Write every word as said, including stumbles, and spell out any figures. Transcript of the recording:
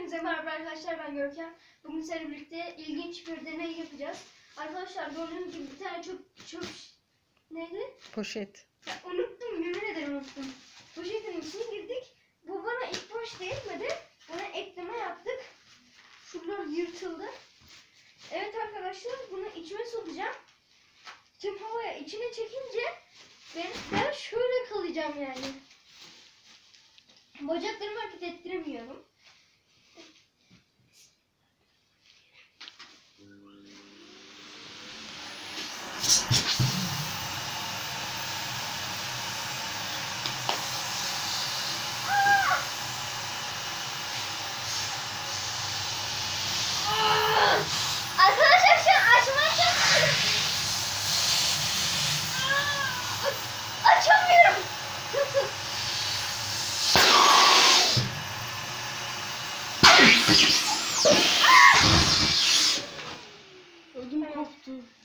Hepinize merhaba arkadaşlar, ben Görkem. Bugün sizlerle birlikte ilginç bir deney yapacağız. Arkadaşlar gördüğünüz gibi bir tane çöp, çöp neydi? Poşet. Ya, unuttum, yemin ederim unuttum. Poşetin içine girdik. Bu bana ilk başta yetmedi. Buna ekleme yaptık. Şuralar yırtıldı. Evet arkadaşlar, bunu içime sokacağım. Tüm havaya içine çekince ben, ben şöyle kalacağım yani. Bacaklarımı hareket ettiremiyorum. Arkadaşlar şu an açmaya çalışıyorum. Açamıyorum. Ödüm koptu.